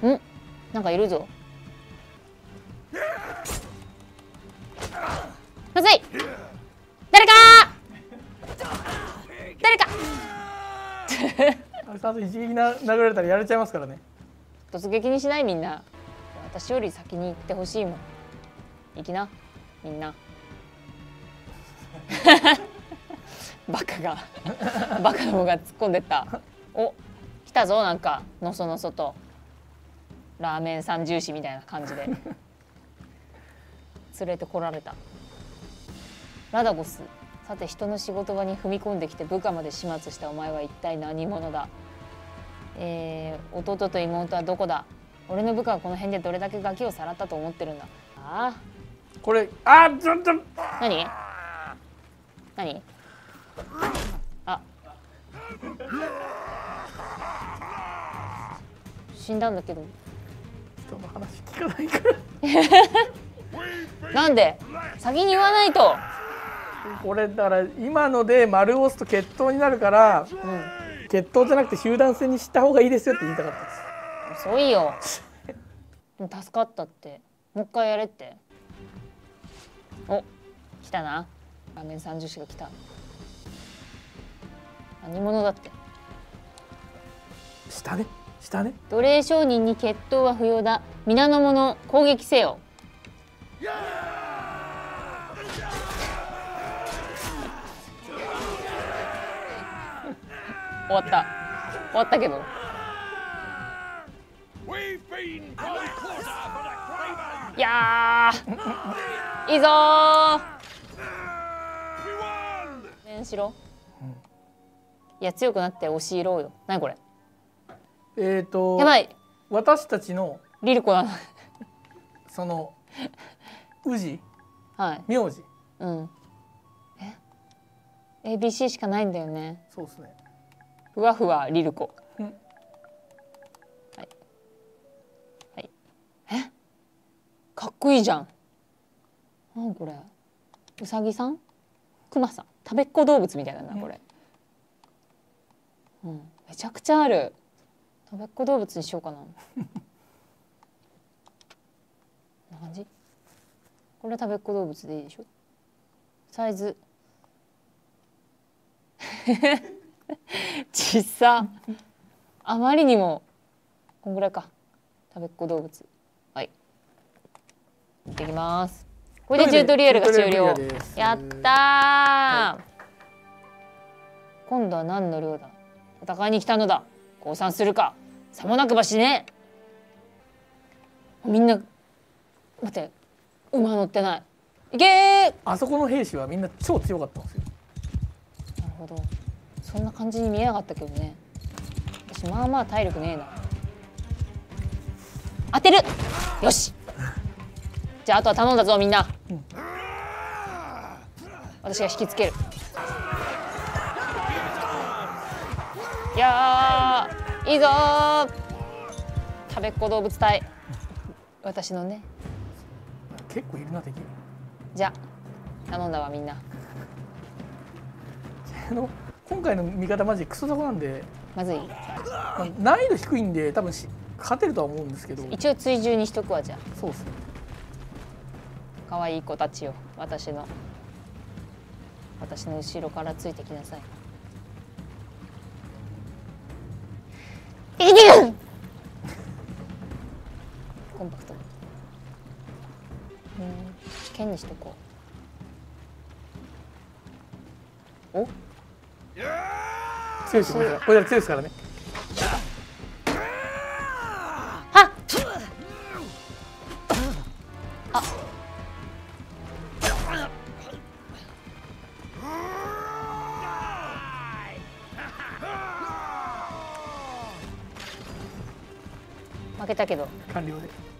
ん、なんかいるぞ。まずい。誰か誰かあれさ、一撃殴られたらやれちゃいますからね。 突撃にしないみんな。私より先に行ってほしいもん。行きなみんな。バカの方が突っ込んでった。お、来たぞ。なんかのそのそとラーメン三重視みたいな感じで連れてこられた。ラダゴス、さて人の仕事場に踏み込んできて部下まで始末したお前は一体何者だ。弟と妹はどこだ。俺の部下はこの辺でどれだけガキをさらったと思ってるんだ。ああ、 これ、ちょっと。 何あ、死んだんだけど。 人の話聞かないからなんで先に言わないと。 これだから今ので丸を押すと決闘になるから、決闘じゃなくて集団戦にした方がいいですよって言いたかったです。 遅いよ。でも助かったって。もう一回やれって。お、来たな。画面30種が来た。何者だって。 下ね。 奴隷商人に決闘は不要だ。皆の者攻撃せよ。終わったけど。いやーいいぞー。練しろ。いや強くなって押し入ろうよ。何これ。やばい。 私たちのリルコだ。 その氏、 はい。 名字。 うん。ABC しかないんだよね。 そうですね。 ふわふわリルコ。はい。かっこいいじゃん。なんこれ。うさぎさん？クマさん？食べっ子動物みたいだなこれ。うん、めちゃくちゃある。食べっ子動物にしようかな。こんな感じ？これ食べっ子動物でいいでしょ。サイズ。小さ。あまりにもこんぐらいか。食べっ子動物。はい。行ってきます。これでチュートリアルが終了。やったー。今度は何の量だ。戦いに来たのだ。降参するか。さもなくばしねえ。みんな待って、馬乗ってない。いけー。 あそこの兵士はみんな超強かったんですよ。 なるほど。そんな感じに見えなかったけどね。私まあまあ体力ねえな。当てる。よし。じゃああとは頼んだぞみんな。私が引きつける。いやーいいぞー。食べっ子動物隊。私のね。 結構いるな敵。 じゃあ頼んだわみんな。 今回の味方マジクソ雑魚なんで、 まずい。 難易度低いんで多分勝てるとは思うんですけど。 一応追従にしとくわ。じゃあそうですね。 可愛い子たちよ。私の後ろからついてきなさい。いけてる。コンパクト。剣にしとこう。お、 強いですね。これは強いですからね。 はっ。あ、負けたけど完了で。